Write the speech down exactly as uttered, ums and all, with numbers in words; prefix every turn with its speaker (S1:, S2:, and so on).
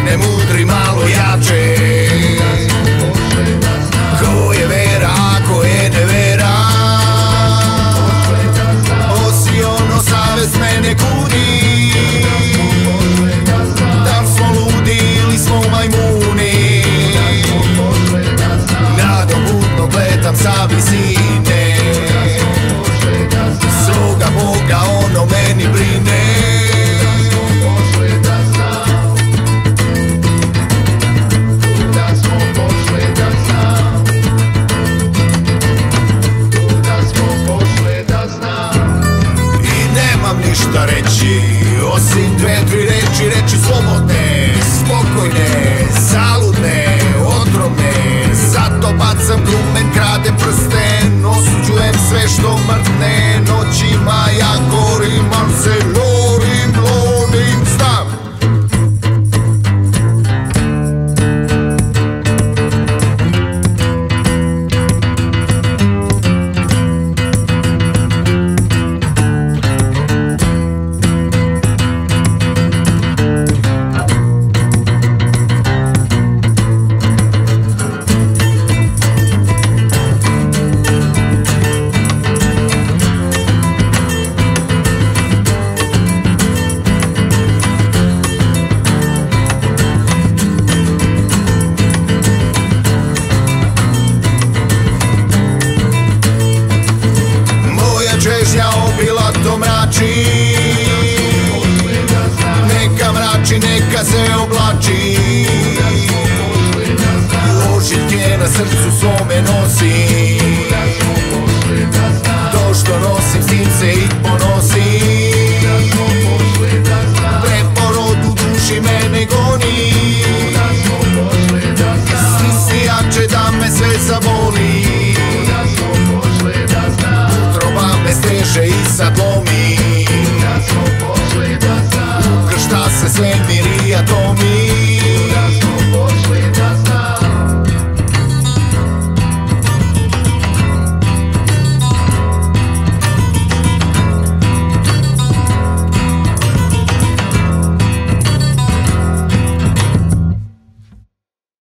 S1: ne mudri malo jače. Ko je vera, ko je nevera, osi ono savest mene kudi. Da li smo ludi ili smo majmuni, nadobudno gledam sa visine. Svoga Boga ono meni brine. Ništa reći, osim dve, tri reči, reči slobodne, spokojne, zaludne, otrovne. Zato bacam grumen, kradem prsten, osuđujem sve što mrtne. Noćima ja gorim, al se lorim, lorim, znam. Čežnja obilato mrači, neka mrači, neka se oblači. Ožiljke na srcu svome nosi, to što nosim s tim se i ponosi. Preporod u duši mene goni, stisni jače da me sve zaboli. Me steže i sad lomi, ukršta se sve mirija to.